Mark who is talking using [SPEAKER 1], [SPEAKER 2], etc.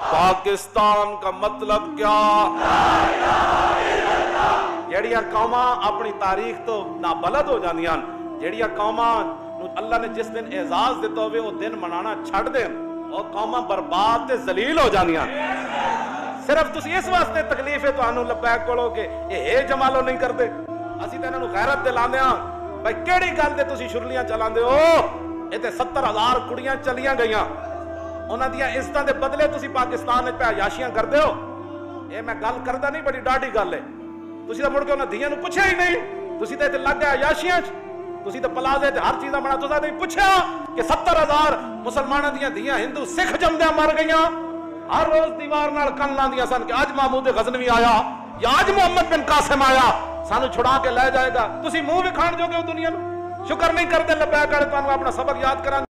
[SPEAKER 1] पाकिस्तान का मतलब क्या? जड़िया कौमा अपनी तारीख तो नाबलद हो जांदियां, जड़िया कौमा अल्लाह ने जिस दिन एजाज दिता होवे वो दिन मनाना छड़ देन, और कौमा बर्बाद ते जलील हो जांदियां। सिर्फ तुसी इस वास्ते तकलीफ है तुहानू लबैक कोलो के ये जमालो नहीं करते। असी तो इन्हां नू गैरत दिलांदे हां भाई केड़ी गल ते तुसी शुरलियां चलांदे हो। इत्थे 70,000 कुड़ियां चलियां गईयां, उन्हां दियां इज्जतां दे बदले तुसी पाकिस्तान विच अयाशियां करदे हो। ये मैं गल करदा नहीं, बड़ी डाढ़ी गल है। तुसी तो मुड़ के उन्हां धियां नू पुछया ही नहीं, तुसी तो इत्थे लग गए अयाशियां च, तुसी तो प्लाजे ते हर चीज़ बना। तुसा नहीं पुछया कि 70,000 मुसलमानां दियां धियां हिंदू सिख जमदे मर गईयां। हर रोज दीवार नाल कन लांदियां सन कि अज महमूद गजनवी आया या अज मोहम्मद बिन कासिम आया, सानू छुड़ा के लै जाएगा। तुसी मुंह भी खाण जोगे हो दुनिया नू, शुक्र नहीं करते। लबैक वाले तुहानू अपना सबक याद करा।